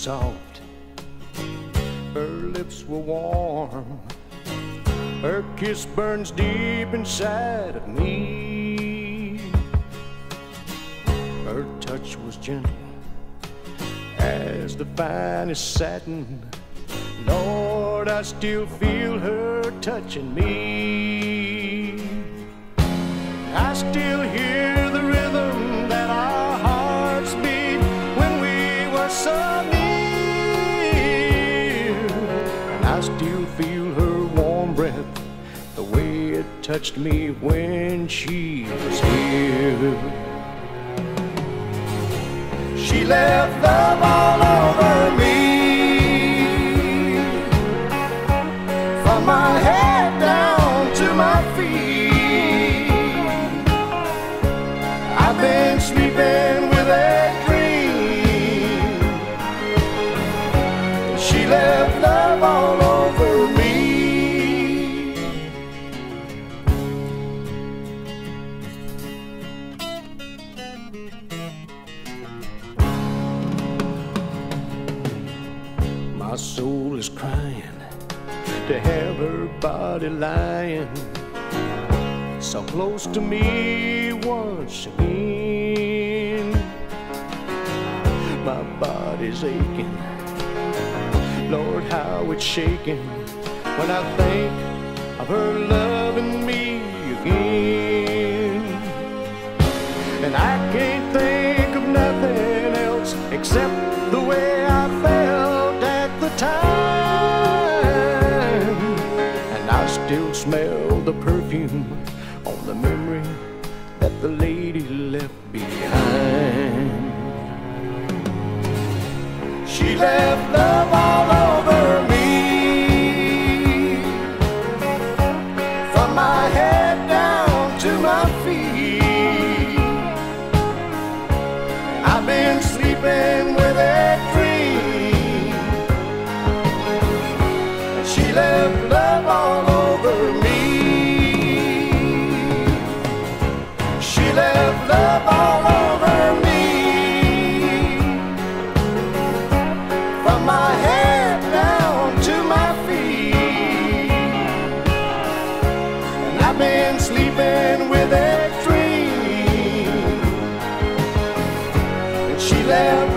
soft, her lips were warm, her kiss burns deep inside of me. Her touch was gentle as the finest satin. Lord, I still feel her touching me. I still hear the rhythm that our hearts beat when we were so near. And I still feel her warm breath, the way it touched me when she was here. She left love all over me, from my head down to my feet. I've been sleeping with a dream. She left love all over me. My soul is crying to have her body lying so close to me once again. My body's aching, Lord, how it's shaking when I think of her loving me again. And I can't think of nothing else except the way I felt at the time. And I still smell the perfume on the memory that the lady left behind. She left love all over me, from my head down to my feet. I've been sleeping with a dream. She left love all over me. She left love all over me, from my head down to my feet. And I've been sleeping with a dream. And she left